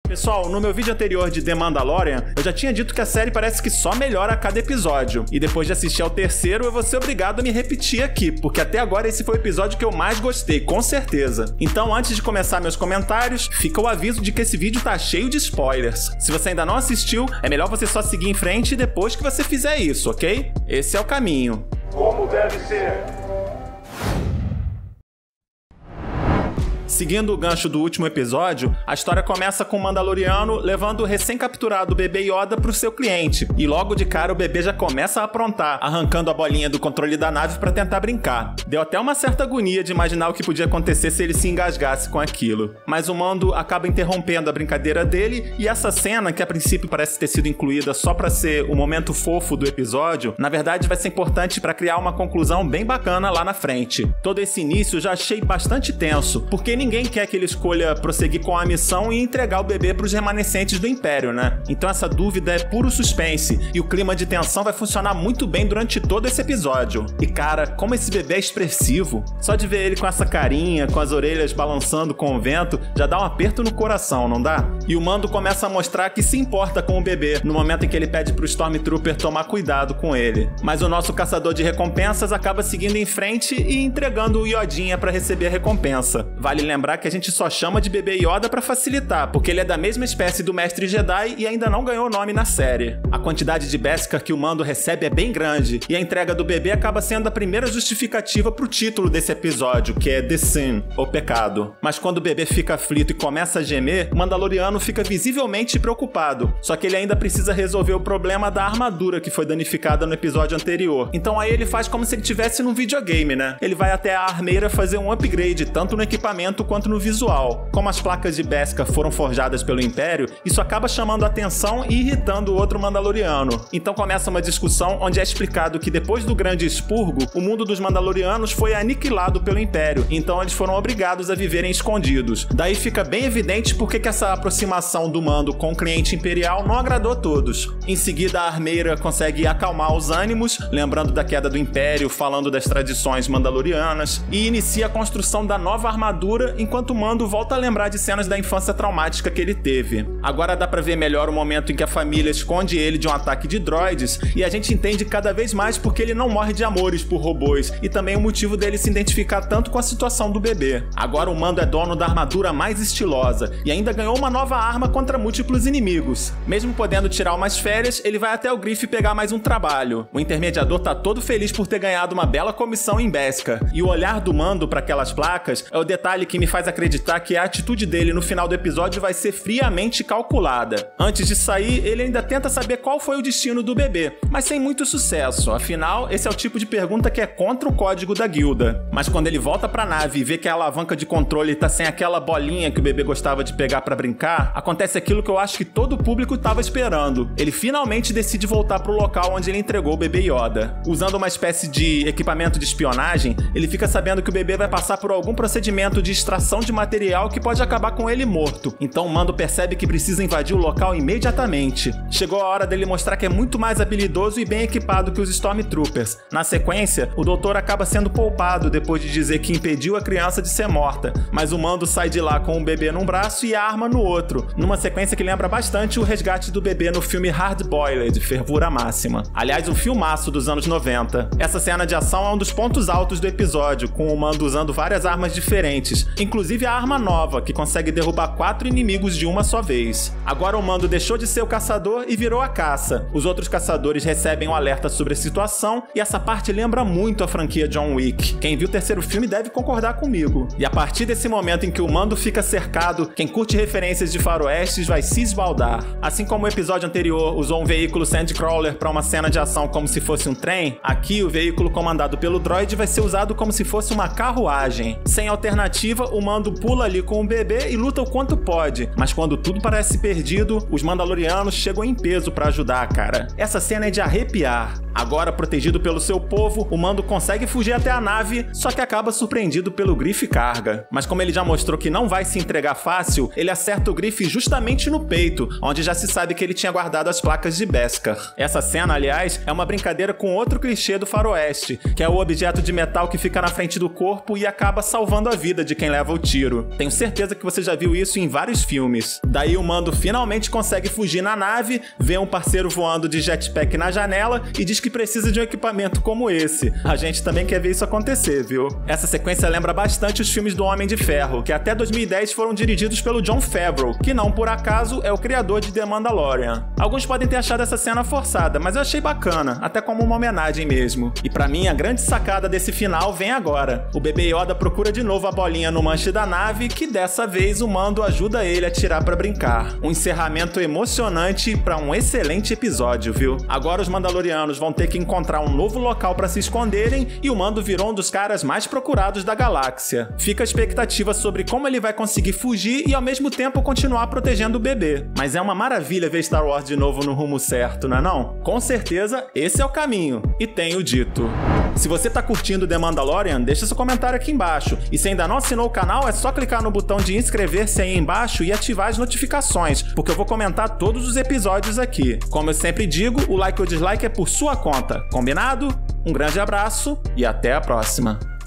Pessoal, no meu vídeo anterior de The Mandalorian, eu já tinha dito que a série parece que só melhora a cada episódio. E depois de assistir ao terceiro, eu vou ser obrigado a me repetir aqui, porque até agora esse foi o episódio que eu mais gostei, com certeza. Então, antes de começar meus comentários, fica o aviso de que esse vídeo tá cheio de spoilers. Se você ainda não assistiu, é melhor você só seguir em frente depois que você fizer isso, ok? Esse é o caminho. Como deve ser. Seguindo o gancho do último episódio, a história começa com o Mandaloriano levando o recém-capturado bebê Yoda pro seu cliente. E logo de cara o bebê já começa a aprontar, arrancando a bolinha do controle da nave pra tentar brincar. Deu até uma certa agonia de imaginar o que podia acontecer se ele se engasgasse com aquilo. Mas o Mando acaba interrompendo a brincadeira dele, e essa cena, que a princípio parece ter sido incluída só pra ser o momento fofo do episódio, na verdade vai ser importante pra criar uma conclusão bem bacana lá na frente. Todo esse início eu já achei bastante tenso, porque ninguém quer que ele escolha prosseguir com a missão e entregar o bebê pros remanescentes do Império, né? Então essa dúvida é puro suspense, e o clima de tensão vai funcionar muito bem durante todo esse episódio. E cara, como esse bebê é expressivo. Só de ver ele com essa carinha, com as orelhas balançando com o vento, já dá um aperto no coração, não dá? E o Mando começa a mostrar que se importa com o bebê, no momento em que ele pede pro Stormtrooper tomar cuidado com ele. Mas o nosso caçador de recompensas acaba seguindo em frente e entregando o Yodinha pra receber a recompensa. Vale lembrar que a gente só chama de bebê Yoda pra facilitar, porque ele é da mesma espécie do Mestre Jedi e ainda não ganhou nome na série. A quantidade de Beskar que o Mando recebe é bem grande, e a entrega do bebê acaba sendo a primeira justificativa pro título desse episódio, que é The Sin, ou Pecado. Mas quando o bebê fica aflito e começa a gemer, o Mandaloriano fica visivelmente preocupado, só que ele ainda precisa resolver o problema da armadura que foi danificada no episódio anterior. Então aí ele faz como se ele estivesse num videogame, né? Ele vai até a armeira fazer um upgrade, tanto no equipamento quanto no visual. Como as placas de Beskar foram forjadas pelo Império, isso acaba chamando a atenção e irritando o outro Mandaloriano. Então começa uma discussão onde é explicado que depois do Grande Expurgo, o mundo dos Mandalorianos foi aniquilado pelo Império, então eles foram obrigados a viverem escondidos. Daí fica bem evidente porque que essa aproximação do Mando com o cliente imperial não agradou a todos. Em seguida, a armeira consegue acalmar os ânimos, lembrando da queda do Império, falando das tradições mandalorianas, e inicia a construção da nova armadura, enquanto o Mando volta a lembrar de cenas da infância traumática que ele teve. Agora dá pra ver melhor o momento em que a família esconde ele de um ataque de droids, e a gente entende cada vez mais porque ele não morre de amores por robôs, e também o motivo dele se identificar tanto com a situação do bebê. Agora o Mando é dono da armadura mais estilosa, e ainda ganhou uma nova arma contra múltiplos inimigos. Mesmo podendo tirar umas férias, ele vai até o Griff pegar mais um trabalho. O intermediador tá todo feliz por ter ganhado uma bela comissão em Beskar, e o olhar do Mando para aquelas placas é o detalhe que me faz acreditar que a atitude dele no final do episódio vai ser friamente calculada. Antes de sair, ele ainda tenta saber qual foi o destino do bebê, mas sem muito sucesso, afinal, esse é o tipo de pergunta que é contra o código da guilda. Mas quando ele volta pra nave e vê que a alavanca de controle tá sem aquela bolinha que o bebê gostava de pegar pra brincar, acontece aquilo que eu acho que todo o público tava esperando. Ele finalmente decide voltar pro local onde ele entregou o bebê Yoda. Usando uma espécie de equipamento de espionagem, ele fica sabendo que o bebê vai passar por algum procedimento de extração de material que pode acabar com ele morto. Então o Mando percebe que precisa invadir o local imediatamente. Chegou a hora dele mostrar que é muito mais habilidoso e bem equipado que os Stormtroopers. Na sequência, o doutor acaba sendo poupado depois de dizer que impediu a criança de ser morta, mas o Mando sai de lá com o bebê num braço e a arma no outro, numa sequência que lembra bastante o resgate do bebê no filme Hard Boiled, Fervura Máxima. Aliás, um filmaço dos anos 90. Essa cena de ação é um dos pontos altos do episódio, com o Mando usando várias armas diferentes, inclusive a arma nova, que consegue derrubar 4 inimigos de uma só vez. Agora o Mando deixou de ser o caçador e virou a caça. Os outros caçadores recebem um alerta sobre a situação, e essa parte lembra muito a franquia John Wick. Quem viu o terceiro filme deve concordar comigo. E a partir desse momento em que o Mando fica cercado, quem curte referências de faroestes vai se esbaldar. Assim como o episódio anterior usou um veículo Sandcrawler para uma cena de ação como se fosse um trem, aqui o veículo comandado pelo droid vai ser usado como se fosse uma carruagem. Sem alternativa, o Mando pula ali com o bebê e luta o quanto pode, mas quando tudo parece perdido, os Mandalorianos chegam em peso pra ajudar, cara. Essa cena é de arrepiar. Agora, protegido pelo seu povo, o Mando consegue fugir até a nave, só que acaba surpreendido pelo Greef Karga. Mas como ele já mostrou que não vai se entregar fácil, ele acerta o Greef justamente no peito, onde já se sabe que ele tinha guardado as placas de Beskar. Essa cena, aliás, é uma brincadeira com outro clichê do faroeste, que é o objeto de metal que fica na frente do corpo e acaba salvando a vida de quem leva o tiro. Tenho certeza que você já viu isso em vários filmes. Daí o Mando finalmente consegue fugir na nave, vê um parceiro voando de jetpack na janela e diz que precisa de um equipamento como esse. A gente também quer ver isso acontecer, viu? Essa sequência lembra bastante os filmes do Homem de Ferro, que até 2010 foram dirigidos pelo Jon Favreau, que não por acaso é o criador de The Mandalorian. Alguns podem ter achado essa cena forçada, mas eu achei bacana, até como uma homenagem mesmo. E pra mim, a grande sacada desse final vem agora. O bebê Yoda procura de novo a bolinha no manche da nave, que dessa vez o Mando ajuda ele a tirar pra brincar. Um encerramento emocionante pra um excelente episódio, viu? Agora os Mandalorianos vão ter que encontrar um novo local pra se esconderem e o Mando virou um dos caras mais procurados da galáxia. Fica a expectativa sobre como ele vai conseguir fugir e ao mesmo tempo continuar protegendo o bebê. Mas é uma maravilha ver Star Wars de novo no rumo certo, não é não? Com certeza, esse é o caminho. E tenho dito. Se você tá curtindo The Mandalorian, deixa seu comentário aqui embaixo. E se ainda não assinou o canal, é só clicar no botão de inscrever-se aí embaixo e ativar as notificações, porque eu vou comentar todos os episódios aqui. Como eu sempre digo, o like ou dislike é por sua conta. Combinado? Um grande abraço e até a próxima.